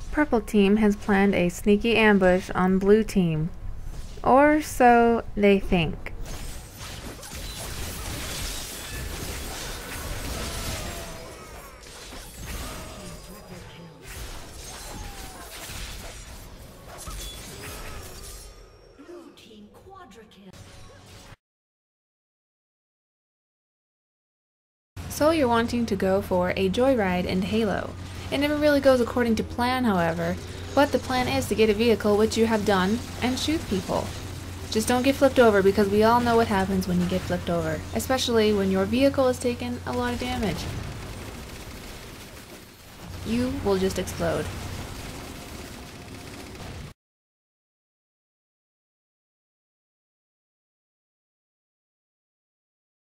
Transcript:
Purple team has planned a sneaky ambush on blue team. Or so they think. So you're wanting to go for a joyride in Halo. It never really goes according to plan, however, but the plan is to get a vehicle, which you have done, and shoot people. Just don't get flipped over, because we all know what happens when you get flipped over, especially when your vehicle has taken a lot of damage. You will just explode.